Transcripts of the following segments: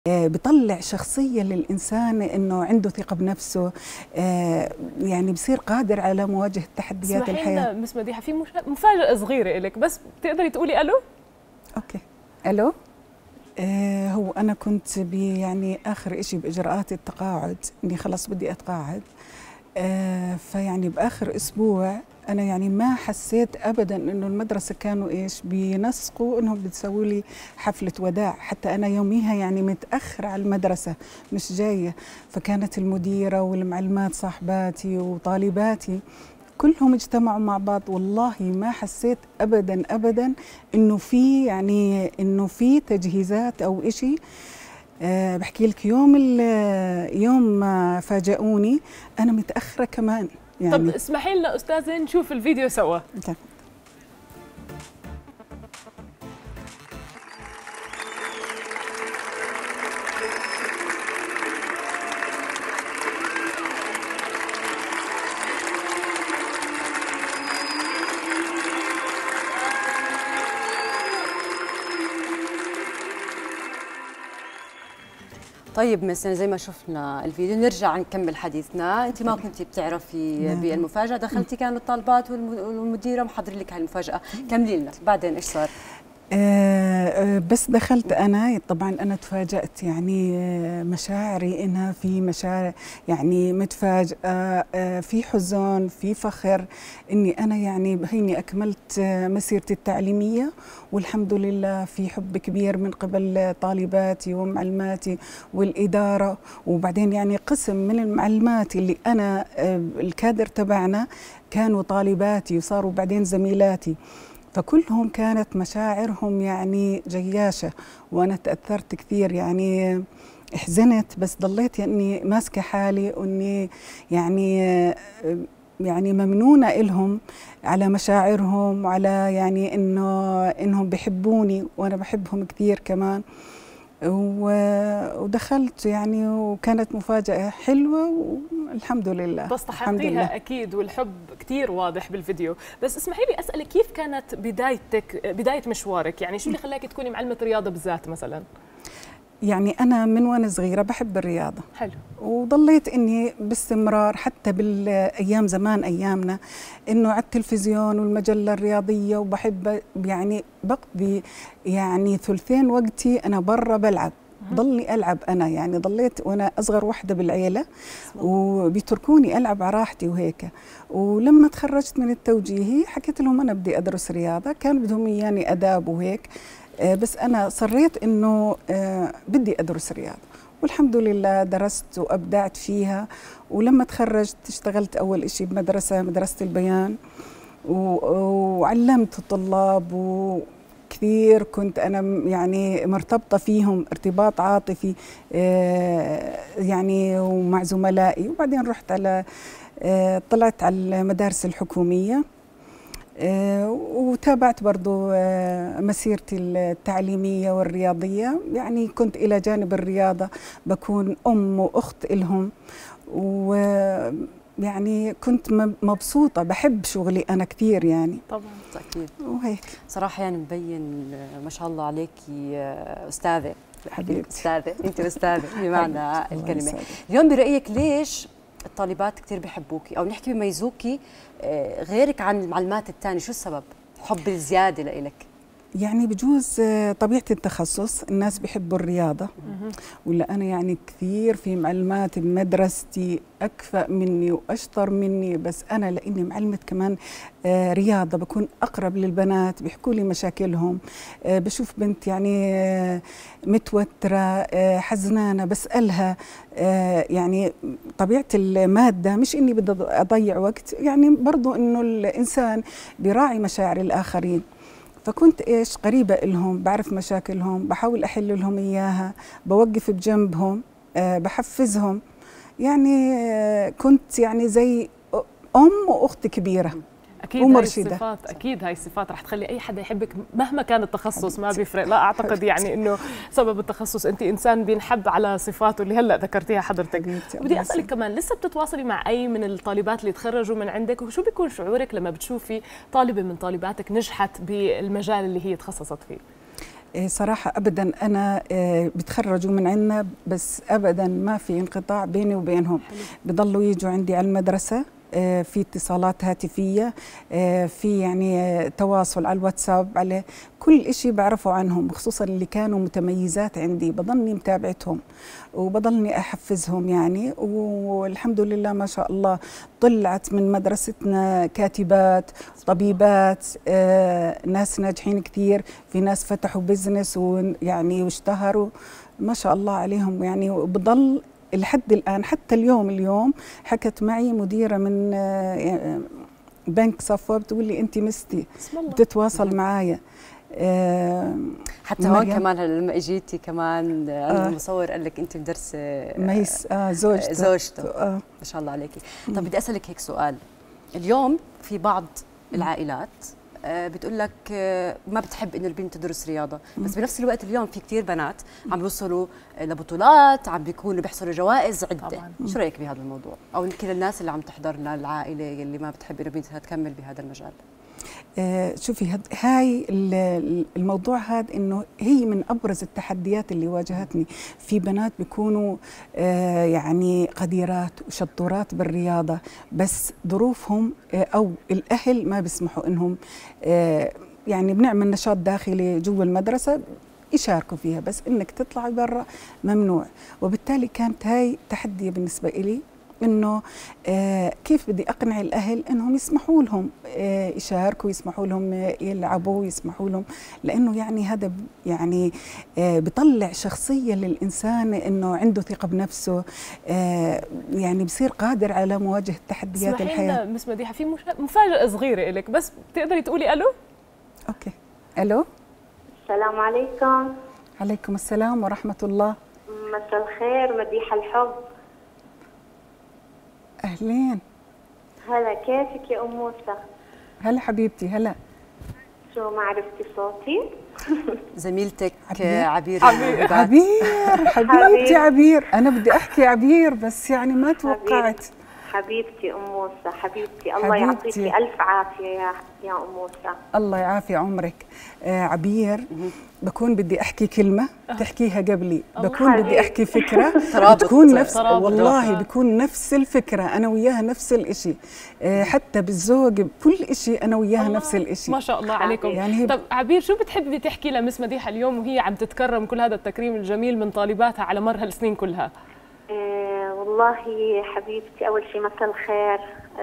بطلع شخصية للإنسان إنه عنده ثقة بنفسه، يعني بصير قادر على مواجهة تحديات الحياة. اسمحي لنا مس مديحة، في مفاجأة صغيرة إلك، بس بتقدري تقولي ألو؟ أوكي، ألو. هو أنا كنت يعني آخر إشي بإجراءات التقاعد، إني خلص بدي أتقاعد. فيعني بآخر أسبوع أنا يعني ما حسيت أبداً إنه المدرسة كانوا إيش بينسقوا إنهم بتسووا لي حفلة وداع، حتى أنا يوميها يعني متأخر على المدرسة مش جاية، فكانت المديرة والمعلمات صاحباتي وطالباتي كلهم اجتمعوا مع بعض. والله ما حسيت أبداً أبداً إنه في يعني إنه في تجهيزات أو إشي. بحكي لك يوم ما فاجئوني أنا متأخرة كمان يعني. طب اسمحي لنا أستاذة نشوف الفيديو سوا. طيب مس، زي ما شفنا الفيديو نرجع نكمل حديثنا. انت ما كنتي بتعرفي بالمفاجاه، دخلتي كانوا الطالبات والمديره محضرين لك هالمفاجاه، كملي لنا بعدين ايش صار؟ بس دخلت أنا طبعا أنا تفاجأت، يعني مشاعري إنها في مشاعر يعني متفاجئة، في حزن في فخر إني أنا يعني هيني أكملت مسيرتي التعليمية، والحمد لله في حب كبير من قبل طالباتي ومعلماتي والإدارة، وبعدين يعني قسم من المعلمات اللي أنا الكادر تبعنا كانوا طالباتي وصاروا بعدين زميلاتي، فكلهم كانت مشاعرهم يعني جياشة، وأنا تأثرت كثير يعني حزنت، بس ضليت يعني ماسكة حالي وإني يعني ممنونة إلهم على مشاعرهم وعلى يعني إنهم بيحبوني وأنا بحبهم كثير كمان. ودخلت يعني وكانت مفاجأة حلوة والحمد لله. تستحقيها أكيد، والحب كتير واضح بالفيديو. بس اسمحي لي أسألك، كيف كانت بداية مشوارك؟ يعني شو اللي خلاكي تكوني معلمة رياضة بالذات مثلا؟ يعني أنا من وأنا صغيرة بحب الرياضة. حلو. وضليت إني باستمرار حتى بالأيام زمان أيامنا إنه على التلفزيون والمجلة الرياضية، وبحب يعني بقضي يعني ثلثين وقتي أنا برا بلعب. ضلني ألعب أنا، يعني ضليت وأنا أصغر وحدة بالعيلة وبيتركوني ألعب على راحتي وهيك. ولما تخرجت من التوجيهي حكيت لهم أنا بدي أدرس رياضة، كانوا بدهم إياني آداب وهيك، بس أنا صريت إنه بدي أدرس رياضة، والحمد لله درست وأبدعت فيها. ولما تخرجت اشتغلت أول إشي مدرسة البيان، وعلمت الطلاب، وكثير كنت أنا يعني مرتبطة فيهم ارتباط عاطفي يعني ومع زملائي. وبعدين رحت طلعت على المدارس الحكومية، وتابعت برضو مسيرتي التعليمية والرياضية، يعني كنت إلى جانب الرياضة بكون أم وأخت إلهم، ويعني كنت مبسوطة، بحب شغلي أنا كثير يعني. طبعا أكيد. وهيك صراحة يعني مبين ما شاء الله عليكي أستاذة حبيبتي. أستاذة، أنت أستاذة بمعنى الكلمة. اليوم برأيك ليش الطالبات كثير بيحبوكي أو نحكي بيميزوكي غيرك عن المعلمات الثانية؟ شو السبب؟ حب الزيادة لإلك؟ يعني بجوز طبيعة التخصص، الناس بيحبوا الرياضة، ولا أنا يعني كثير في معلمات بمدرستي أكفأ مني وأشطر مني، بس أنا لأني معلمة كمان رياضة بكون أقرب للبنات، بيحكوا لي مشاكلهم، بشوف بنت يعني متوترة حزنانة بسألها، يعني طبيعة المادة مش إني بدي أضيع وقت، يعني برضو إنه الإنسان بيراعي مشاعر الآخرين، فكنت إيش قريبة إلهم، بعرف مشاكلهم، بحاول أحل لهم إياها، بوقف بجنبهم، بحفزهم، يعني كنت يعني زي أم وأخت كبيرة أكيد ومرشدة. هاي الصفات أكيد هاي الصفات رح تخلي أي حدا يحبك مهما كان التخصص، ما بيفرق. لا أعتقد يعني إنه سبب التخصص، أنت إنسان بينحب على صفاته اللي هلا ذكرتيها حضرتك. بدي أسألك كمان، لسه بتتواصلي مع أي من الطالبات اللي تخرجوا من عندك؟ وشو بيكون شعورك لما بتشوفي طالبة من طالباتك نجحت بالمجال اللي هي تخصصت فيه؟ صراحة أبدا أنا بتخرجوا من عندنا بس أبدا ما في انقطاع بيني وبينهم. بضلوا يجوا عندي على المدرسة، في اتصالات هاتفية، في يعني تواصل على الواتساب، على كل إشي بعرفه عنهم، خصوصا اللي كانوا متميزات عندي بضلني متابعتهم وبضلني أحفزهم يعني. والحمد لله ما شاء الله طلعت من مدرستنا كاتبات، طبيبات، ناس ناجحين كثير، في ناس فتحوا بزنس ويعني واشتهروا ما شاء الله عليهم يعني. وبضل لحد الآن حتى اليوم حكت معي مديرة من بنك صفوة بتقول لي أنت مستي، بتتواصل معايا. حتى هون كمان لما اجيتي كمان المصور قال لك انت مدرسه ميس زوجته ما شاء الله عليكي. طب بدي اسالك هيك سؤال، اليوم في بعض العائلات بتقول لك ما بتحب انه البنت تدرس رياضه، بس بنفس الوقت اليوم في كثير بنات عم بيوصلوا لبطولات، عم بيكونوا بيحصلوا جوائز عده. شو رايك بهذا الموضوع، او يمكن الناس اللي عم تحضرنا العائله اللي ما بتحب انه بنتها تكمل بهذا المجال؟ شوفي هاي الموضوع هذا انه هي من ابرز التحديات اللي واجهتني. في بنات بيكونوا يعني قديرات وشطورات بالرياضه، بس ظروفهم او الاهل ما بيسمحوا انهم يعني بنعمل نشاط داخلي جوا المدرسه يشاركوا فيها، بس انك تطلعي برا ممنوع. وبالتالي كانت هاي تحدي بالنسبه إلي، انه كيف بدي اقنع الاهل انهم يسمحوا لهم يشاركوا، يسمحوا لهم يلعبوا، يسمحوا لهم، لانه يعني هذا يعني بيطلع شخصيه للانسان انه عنده ثقه بنفسه، يعني بصير قادر على مواجهه تحديات الحياه. اسمحي لنا مس مديحه، في مفاجاه صغيره لك، بس بتقدري تقولي الو؟ اوكي. الو، السلام عليكم. عليكم السلام ورحمه الله. مساء الخير، مديحه الحب. أهلين. هلا، كيفك يا أم موسى؟ هلا حبيبتي، هلا. شو ما عرفتي صوتي؟ زميلتك عبير. حبيبتي عبير، أنا بدي أحكي عبير بس يعني ما توقعت. حبيبتي أم موسى، حبيبتي الله يعطيكي ألف عافية يا أم موسى. الله يعافي عمرك. عبير، بكون بدي أحكي كلمة تحكيها قبلي، بكون بدي أحكي فكرة بتكون نفس، والله بكون نفس الفكرة أنا وياها نفس الإشي، حتى بالزوج بكل إشي أنا وياها نفس الإشي. ما شاء الله عليكم. يعني طب عبير، شو بتحبي تحكي لمس مديحة اليوم وهي عم تتكرم كل هذا التكريم الجميل من طالباتها على مر هالسنين كلها؟ والله حبيبتي، أول شيء مساء الخير.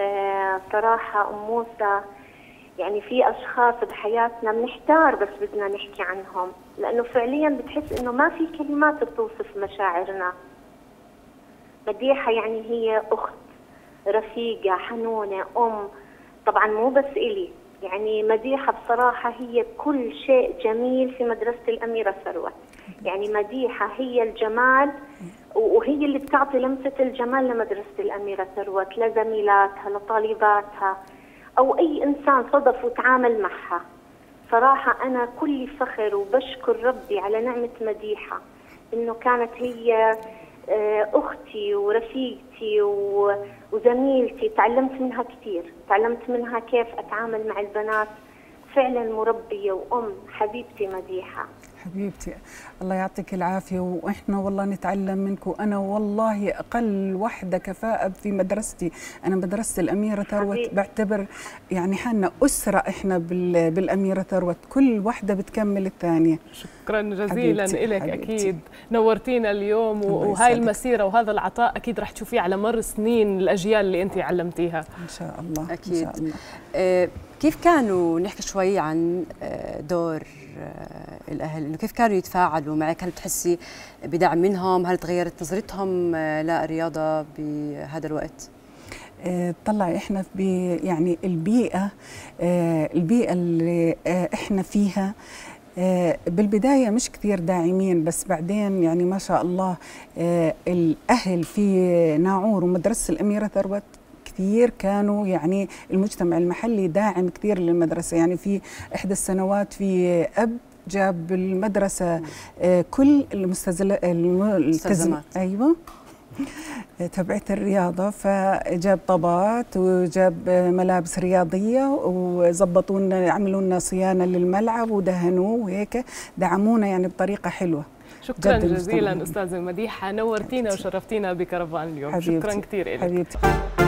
صراحة أم موسى، يعني في أشخاص بحياتنا بنحتار بس بدنا نحكي عنهم، لأنه فعليا بتحس إنه ما في كلمات بتوصف مشاعرنا. مديحة يعني هي أخت، رفيقة، حنونة، أم. طبعا مو بس إلي، يعني مديحة بصراحة هي كل شيء جميل في مدرسة الأميرة ثروت. يعني مديحة هي الجمال، وهي اللي بتعطي لمسة الجمال لمدرسة الأميرة ثروت، لزميلاتها، لطالباتها، أو أي إنسان صدف وتعامل معها. صراحة أنا كل فخر وبشكر ربي على نعمة مديحة، إنه كانت هي أختي ورفيقتي وزميلتي. تعلمت منها كثير، تعلمت منها كيف أتعامل مع البنات. فعلا مربية وأم. حبيبتي مديحة. حبيبتي الله يعطيك العافية، وإحنا والله نتعلم منكم. أنا والله أقل وحدة كفاءة في مدرستي، أنا مدرسة الأميرة ثروت بعتبر يعني حالنا أسرة إحنا بالأميرة ثروت، كل وحدة بتكمل الثانية. شكرا جزيلا لك. أكيد نورتينا اليوم، وهاي المسيرة وهذا العطاء أكيد رح تشوفيه على مر سنين الأجيال اللي أنت علمتيها إن شاء الله. أكيد. إن شاء الله. كيف كانوا، نحكي شوي عن دور الأهل، إنه كيف كانوا يتفاعلوا معك؟ هل بتحسي بدعم منهم؟ هل تغيرت نظرتهم للرياضة بهذا الوقت؟ طلع إحنا يعني البيئة اللي إحنا فيها بالبداية مش كثير داعمين، بس بعدين يعني ما شاء الله الأهل في ناعور ومدرسة الأميرة ثروت كثير كانوا، يعني المجتمع المحلي داعم كثير للمدرسة. يعني في إحدى السنوات في أب جاب المدرسة كل المستلزمات، أيوة تبعت الرياضة، فجاب طابات وجاب ملابس رياضية وزبطوا لنا، عملوا لنا صيانة للملعب ودهنوه وهيك، دعمونا يعني بطريقة حلوة. شكرا جزيلا أستاذة مديحة، نورتينا وشرفتينا بكرفان اليوم. حبيبتي. شكرا كثير لك. حبيبتي.